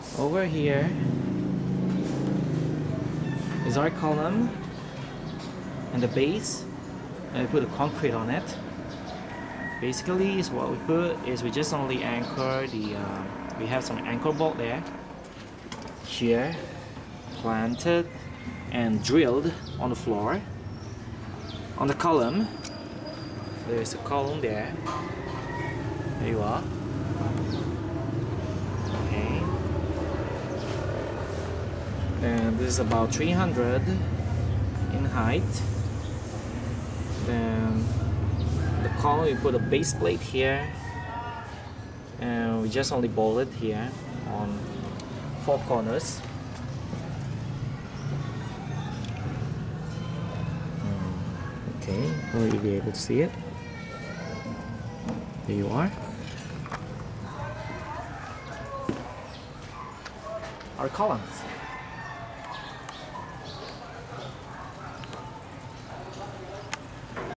Over here is our column and the base, and we put the concrete on it. Basically, is what we put is we just only anchor the. We have some anchor bolt there, here, planted and drilled on the floor. On the column, there's a column there. There you are. Okay. And this is about 300 in height. Then the column, we put a base plate here, and we just only bolted here on 4 corners. Okay, will you be able to see it? There you are. Our columns.